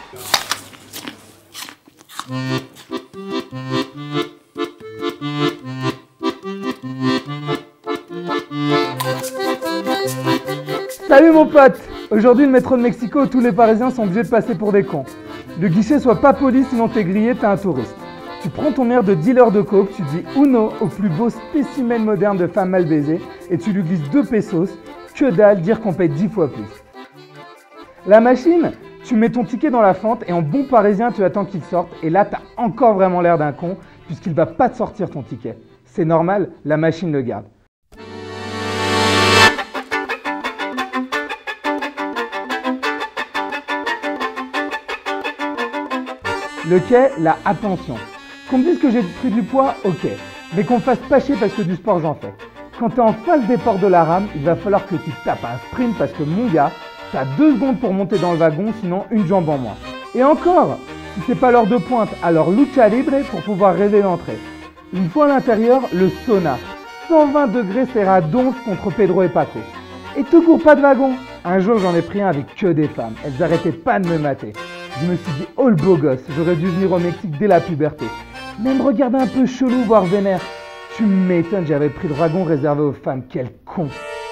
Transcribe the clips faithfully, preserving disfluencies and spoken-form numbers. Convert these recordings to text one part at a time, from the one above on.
Salut mon pote! Aujourd'hui, le métro de Mexico, tous les Parisiens sont obligés de passer pour des cons. Le guichet soit pas poli, sinon t'es grillé, t'es un touriste. Tu prends ton air de dealer de coke, tu dis uno au plus beau spécimen moderne de femme mal baisée et tu lui glisses deux pesos, que dalle, dire qu'on paye dix fois plus. La machine, tu mets ton ticket dans la fente et en bon parisien, tu attends qu'il sorte et là, t'as encore vraiment l'air d'un con puisqu'il va pas te sortir ton ticket. C'est normal, la machine le garde. Le quai, la attention. Qu'on me dise que j'ai pris du poids, ok. Mais qu'on me fasse pas chier parce que du sport j'en fais. Quand t'es en face des portes de la rame, il va falloir que tu tapes un sprint parce que mon gars, t'as deux secondes pour monter dans le wagon, sinon une jambe en moins. Et encore, si c'est pas l'heure de pointe, alors lucha libre pour pouvoir rêver d'entrer. Une fois à l'intérieur, le sauna. cent vingt degrés serra donf contre Pedro et Paco. Et te cours pas de wagon. Un jour j'en ai pris un avec que des femmes. Elles arrêtaient pas de me mater. Je me suis dit, oh le beau gosse, j'aurais dû venir au Mexique dès la puberté. Même regarder un peu chelou, voire vénère. Tu m'étonnes, j'avais pris le wagon réservé aux femmes, quel con.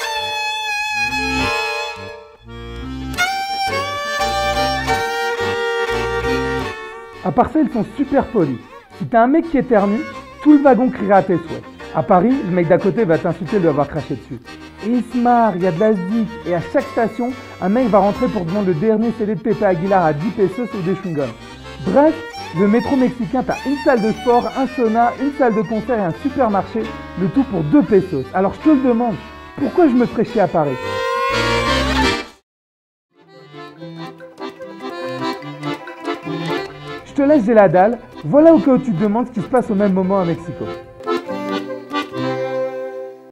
À part ça, ils sont super polis. Si t'as un mec qui éternue, tout le wagon criera à tes souhaits. À Paris, le mec d'à côté va t'insulter de lui avoir craché dessus. Et il se marre, il y a de la zik, et à chaque station, un mec va rentrer pour demander le dernier C D de Pepe Aguilar à dix pesos ou des chewing-gums. Bref, le métro mexicain, t'as une salle de sport, un sauna, une salle de concert et un supermarché, le tout pour deux pesos. Alors je te le demande, pourquoi je me ferais chier à Paris? Je te laisse, j'ai la dalle. Voilà au cas où tu te demandes ce qui se passe au même moment à Mexico.